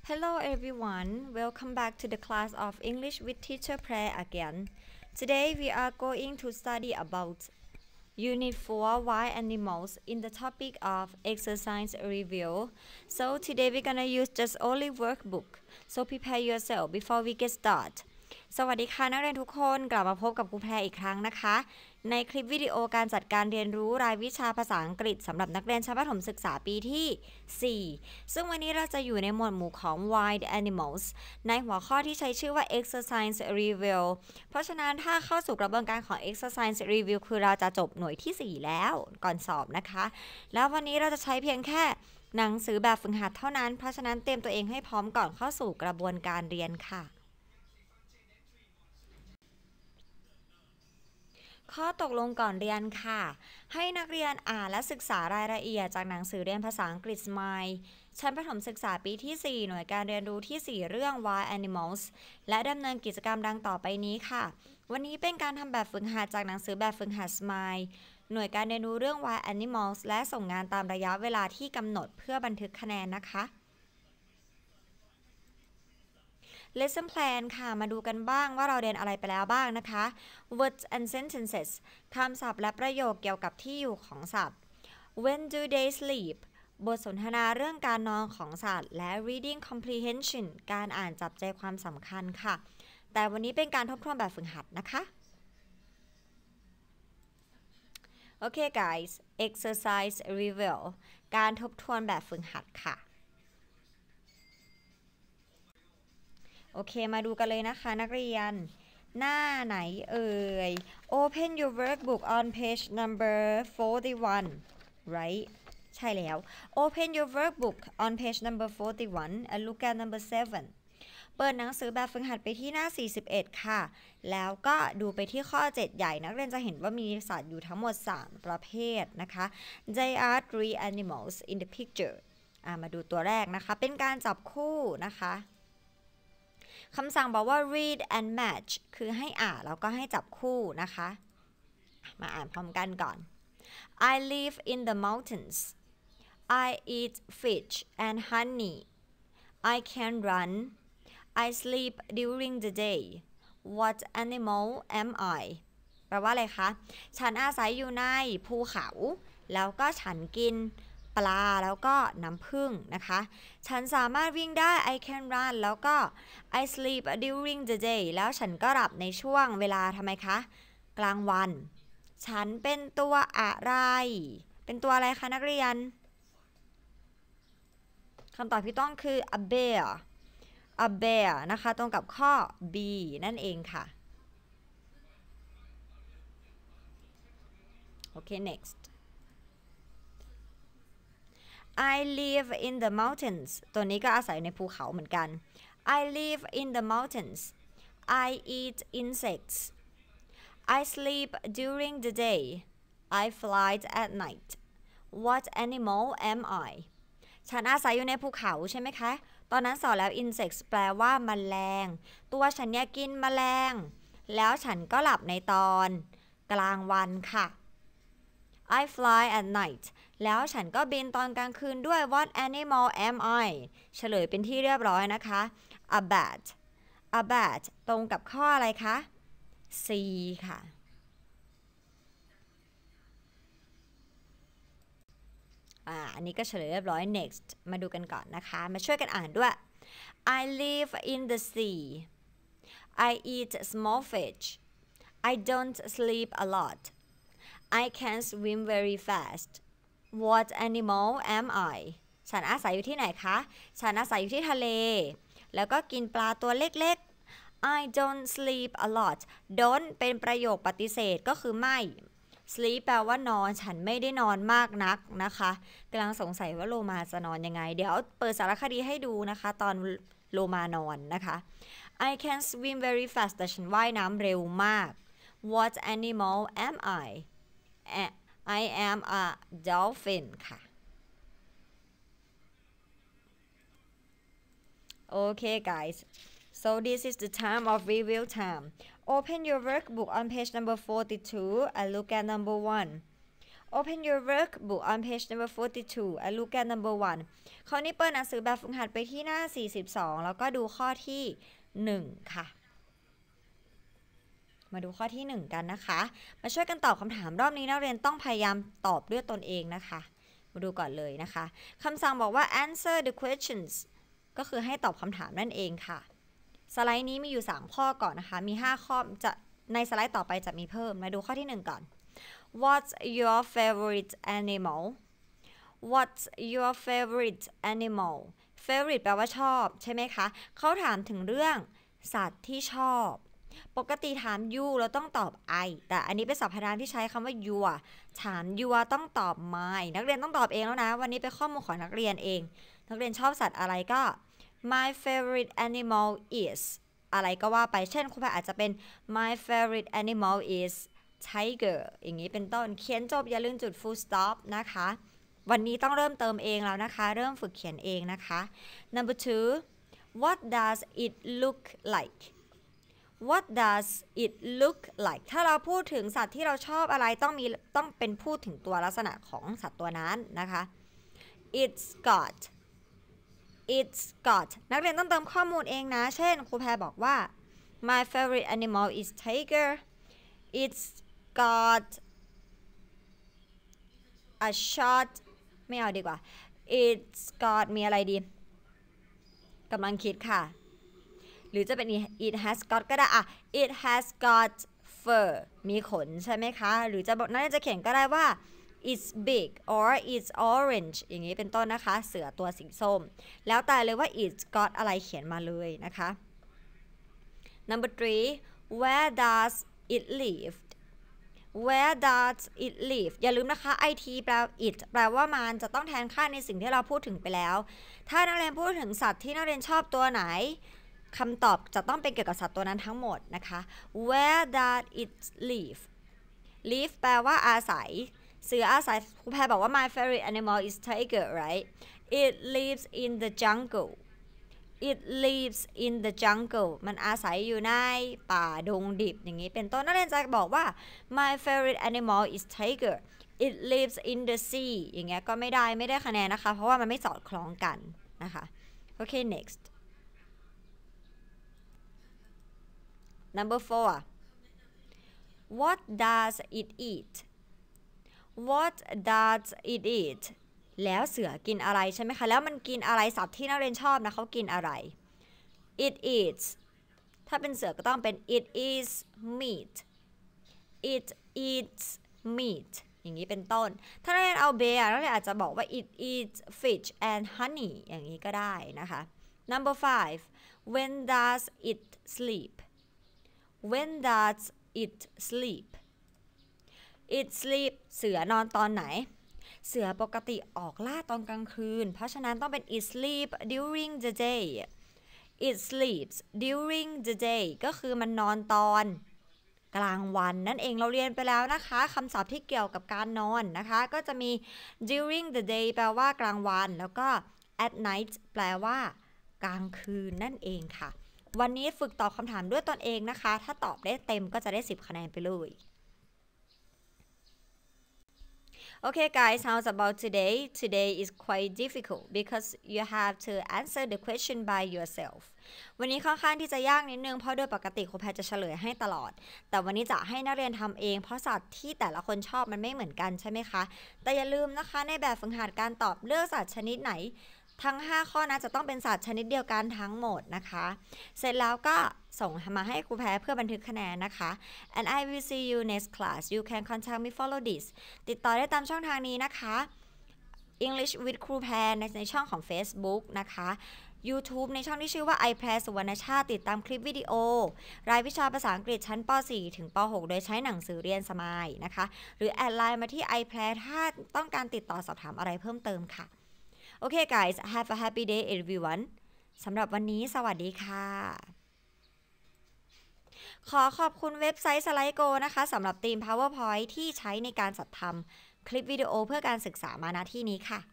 Hello everyone, welcome back to the class of English with Teacher Prayer again. Today we are going to study about Unit 4 Wild Animals in the topic of exercise review. So today we're gonna use just only workbook. So prepare yourself before we get started. สวัสดีค่ะนักเรียนทุกคนกลับมาพบกับครูแพรอีกครั้งนะคะในคลิปวิดีโอการจัดการเรียนรู้รายวิชาภาษาอังกฤษสำหรับนักเรียนชั้นประถมศึกษาปีที่ 4 ซึ่งวันนี้เราจะอยู่ในหมวดหมู่ของ Wild Animals ในหัวข้อที่ใช้ชื่อว่า Exercise Review เพราะฉะนั้นถ้าเข้าสู่กระบวนการของ Exercise Review คือเราจะจบหน่วยที่ 4 แล้วก่อนสอบนะคะแล้ววันนี้เราจะใช้เพียงแค่หนังสือแบบฝึกหัดเท่านั้นเพราะฉะนั้นเตรียมตัวเองให้พร้อมก่อนเข้าสู่กระบวนการเรียนค่ะข้อตกลงก่อนเรียนค่ะให้นักเรียนอ่านและศึกษารายละเอียดจากหนังสือเรียนภาษาอังกฤษ Smile ชั้นประถมศึกษาปีที่ 4 หน่วยการเรียนรู้ที่ 4 เรื่อง Wild Animals และดำเนินกิจกรรมดังต่อไปนี้ค่ะวันนี้เป็นการทำแบบฝึกหัดจากหนังสือแบบฝึกหัด Smile หน่วยการเรียนรู้เรื่อง Wild Animals และส่งงานตามระยะเวลาที่กำหนดเพื่อบันทึกคะแนนนะคะ Lesson plan ค่ะมาดูกันบ้างว่าเราเรียนอะไรไปแล้วบ้างนะคะ Words and sentences คำศัพท์และประโยคเกี่ยวกับที่อยู่ของสัตว์ When do they sleep บทสนทนาเรื่องการนอนของสัตว์และ reading comprehension การอ่านจับใจความสำคัญค่ะแต่วันนี้เป็นการทบทวนแบบฝึกหัดนะคะโอเค guys exercise review การทบทวนแบบฝึกหัดค่ะโอเคมาดูกันเลยนะคะนักเรียนหน้าไหนเอ่ย Open your workbook on page number 41 right ใช่แล้ว Open your workbook on page number 41 and look at number 7 เปิดหนังสือแบบฝึกหัดไปที่หน้า 41 ค่ะแล้วก็ดูไปที่ข้อ 7 ใหญ่นักเรียนจะเห็นว่ามีสัตว์อยู่ทั้งหมด 3 ประเภทนะคะ There are 3 animals in the picture มาดูตัวแรกนะคะเป็นการจับคู่นะคะคำสั่งบอกว่า read and match คือให้อ่านแล้วก็ให้จับคู่นะคะมาอ่านพร้อมกันก่อน I live in the mountains I eat fish and honey I can run I sleep during the day What animal am I แปลว่าอะไรคะฉันอาศัยอยู่ในภูเขาแล้วก็ฉันกินปลาแล้วก็น้ำผึ้งนะคะฉันสามารถวิ่งได้ I can run แล้วก็ I sleep during the day แล้วฉันก็หลับในช่วงเวลาทำไมคะกลางวันฉันเป็นตัวอะไรเป็นตัวอะไรคะนักเรียนคำตอบที่ต้องคือ a bear a bear นะคะตรงกับข้อ B นั่นเองค่ะโอเค next I live in the mountains ตัวนี้ก็อาศัยในภูเขาเหมือนกัน I live in the mountains I eat insects I sleep during the day I fly at night What animal am I ฉันอาศัยอยู่ในภูเขาใช่ไหมคะตอนนั้นสอนแล้ว insects แปลว่าแมลงตัวฉันเนี่ยกินแมลงแล้วฉันก็หลับในตอนกลางวันค่ะI fly at night แล้วฉันก็บินตอนกลางคืนด้วย What animal am I เฉลยเป็นที่เรียบร้อยนะคะ A bat A bat ตรงกับข้ออะไรคะ C ค่ะอันนี้ก็เฉลยเรียบร้อย next มาดูกันก่อนนะคะมาช่วยกันอ่านด้วย I live in the sea I eat small fish I don't sleep a lot I can swim very fast What animal am I ฉันอาศัยอยู่ที่ไหนคะฉันอาศัยอยู่ที่ทะเลแล้วก็กินปลาตัวเล็กๆ I don't sleep a lot don't เป็นประโยคปฏิเสธก็คือไม่ sleep แปลว่านอนฉันไม่ได้นอนมากนักนะคะกำลังสงสัยว่าโลมาจะนอนยังไงเดี๋ยวเปิดสารคดีให้ดูนะคะตอนโลมานอนนะคะ I can swim very fast แต่ฉันว่ายน้ำเร็วมาก What animal am I am a dolphin ค่ะOkay guys so this is the time of review time open your workbook on page number 42 and look at number 1 Open your workbook on page number 42 and look at number 1 คราวนี้เปิดหนังสือแบบฝึกหัดไปที่หน้า42แล้วก็ดูข้อที่1ค่ะมาดูข้อที่1กันนะคะมาช่วยกันตอบคำถามรอบนี้นักเรียนต้องพยายามตอบด้วยตนเองนะคะมาดูก่อนเลยนะคะคำสั่งบอกว่า answer the questions ก็คือให้ตอบคำถามนั่นเองค่ะสไลด์นี้มีอยู่3ข้อก่อนนะคะมี5ข้อจะในสไลด์ต่อไปจะมีเพิ่มมาดูข้อที่1ก่อน What's your favorite animal What's your favorite animal favorite แปลว่าชอบใช่ไหมคะเขาถามถึงเรื่องสัตว์ที่ชอบปกติถาม you เราต้องตอบ I แต่อันนี้เป็นสรรพนามที่ใช้คำว่า your ถาม your ต้องตอบ my นักเรียนต้องตอบเองแล้วนะวันนี้เป็นข้อมูลของนักเรียนเองนักเรียนชอบสัตว์อะไรก็ my favorite animal is อะไรก็ว่าไปเช่นครูแพรอาจจะเป็น my favorite animal is tiger อย่างนี้เป็นต้นเขียนจบอย่าลืมจุด full stop นะคะวันนี้ต้องเริ่มเติมเองแล้วนะคะเริ่มฝึกเขียนเองนะคะ number 2 what does it look like What does it look like ถ้าเราพูดถึงสัตว์ที่เราชอบอะไรต้องเป็นพูดถึงตัวลักษณะของสัตว์ตัวนั้นนะคะ It's got นักเรียนต้องเติมข้อมูลเองนะเช่นครูแพรบอกว่า My favorite animal is tiger It's got a short ไม่เอาดีกว่า It's got มีอะไรดีกำลังคิดค่ะหรือจะเป็น it has got ก็ได้อะ it has got fur มีขนใช่ไหมคะหรือจะบอกนั่นจะเขียนก็ได้ว่า it's big or it's orange อย่างนี้เป็นต้นนะคะเสือตัวสีส้มแล้วแต่เลยว่า it's got อะไรเขียนมาเลยนะคะ number 3 where does it live Where does it live อย่าลืมนะคะ it แปล it แปลว่ามันจะต้องแทนค่าในสิ่งที่เราพูดถึงไปแล้วถ้านักเรียนพูดถึงสัตว์ที่นักเรียนชอบตัวไหนคำตอบจะต้องเป็นเกี่ยวกับสัตว์ตัวนั้นทั้งหมดนะคะ Where does it live live แปลว่าอาศัยเสืออาศัยครูแพรบอกว่า My favorite animal is tiger right It lives in the jungle It lives in the jungle มันอาศัยอยู่ในป่าดงดิบอย่างนี้เป็นต้นนักเรียนจะบอกว่า My favorite animal is tiger It lives in the sea อย่างเงี้ยก็ไม่ได้คะแนนนะคะเพราะว่ามันไม่สอดคล้องกันนะคะโอเค next Number 4 What does it eat What does it eat แล้วเสือกินอะไรใช่ไหมคะแล้วมันกินอะไรสัตว์ที่นักเรียนชอบนะเขากินอะไร It eats ถ้าเป็นเสือก็ต้องเป็น It is meat It eats meat อย่างนี้เป็นต้นถ้านักเรียนเอา bear นักเรียนอาจจะบอกว่า It eats fish and honey อย่างนี้ก็ได้นะคะ Number 5 When does it sleep When does it sleep It sleep เสือนอนตอนไหนเสือปกติออกล่าตอนกลางคืนเพราะฉะนั้นต้องเป็น it sleep during the day it sleeps during the day ก็คือมันนอนตอนกลางวันนั่นเองเราเรียนไปแล้วนะคะคำศัพท์ที่เกี่ยวกับการนอนนะคะก็จะมี during the day แปลว่ากลางวันแล้วก็ at night แปลว่ากลางคืนนั่นเองค่ะวันนี้ฝึกตอบคำถามด้วยตนเองนะคะถ้าตอบได้เต็มก็จะได้10คะแนนไปเลย Okay guys, how's about today? Today is quite difficult because you have to answer the question by yourself. วันนี้ค่อนข้างที่จะยากนิดนึงเพราะโดยปกติครูแพรจะเฉลยให้ตลอดแต่วันนี้จะให้นักเรียนทำเองเพราะสัตว์ที่แต่ละคนชอบมันไม่เหมือนกันใช่ไหมคะแต่อย่าลืมนะคะในแบบฝึกหัดการตอบเลือกสัตว์ชนิดไหนทั้ง5ข้อนะจะต้องเป็นสัตว์ชนิดเดียวกันทั้งหมดนะคะเสร็จแล้วก็ส่งมาให้ครูแพรเพื่อบันทึกคะแนนนะคะ and I will see you next class you can contact me follow this ติดต่อได้ตามช่องทางนี้นะคะ English with ครูแพรในช่องของ Facebook นะคะ YouTube ในช่องที่ชื่อว่า i แพรสุวรรณชาติติดตามคลิปวิดีโอรายวิชาภาษาอังกฤษชั้นป .4 ถึงป .6 โดยใช้หนังสือเรียนสมายนะคะหรือแอดไลน์มาที่ i แพรถ้าต้องการติดต่อสอบถามอะไรเพิ่มเติมค่ะOkay guys, have a happy day everyone สำหรับวันนี้สวัสดีค่ะขอขอบคุณเว็บไซต์ Slido นะคะสำหรับธีม PowerPoint ที่ใช้ในการจัดทำคลิปวิดีโอเพื่อการศึกษามาณที่นี้ค่ะ